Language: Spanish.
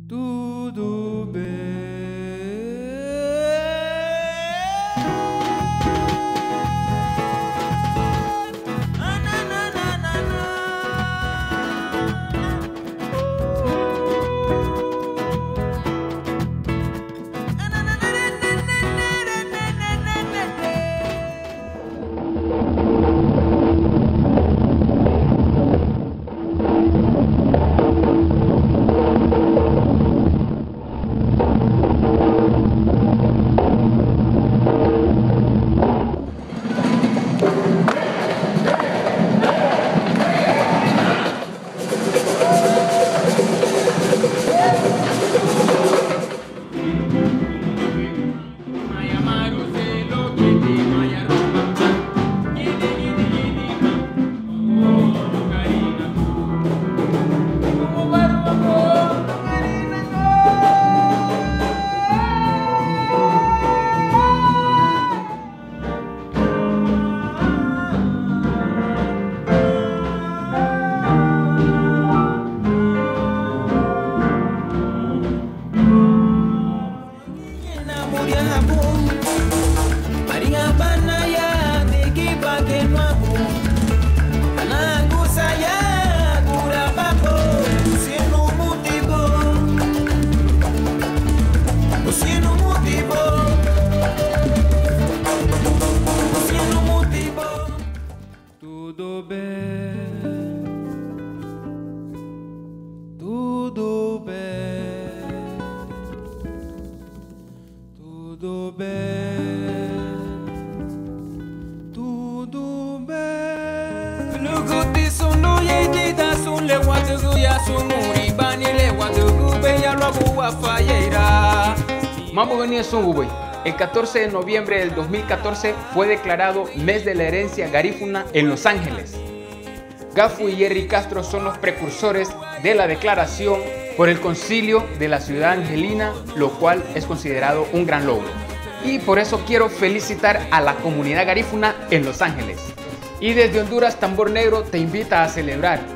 Tudo bem. Tudo bem, tudo bem, tudo bem, tudo bem. Luguti sunu yedi da sun le watugu ya sumuri bani le watugu be ya lobu wafayeira. Mambo venía Sunguboy. El 14 de noviembre del 2014 fue declarado Mes de la Herencia Garífuna en Los Ángeles. Gafu y Jerry Castro son los precursores de la declaración por el Concilio de la Ciudad Angelina, lo cual es considerado un gran logro. Y por eso quiero felicitar a la comunidad garífuna en Los Ángeles. Y desde Honduras, Tambor Negro te invita a celebrar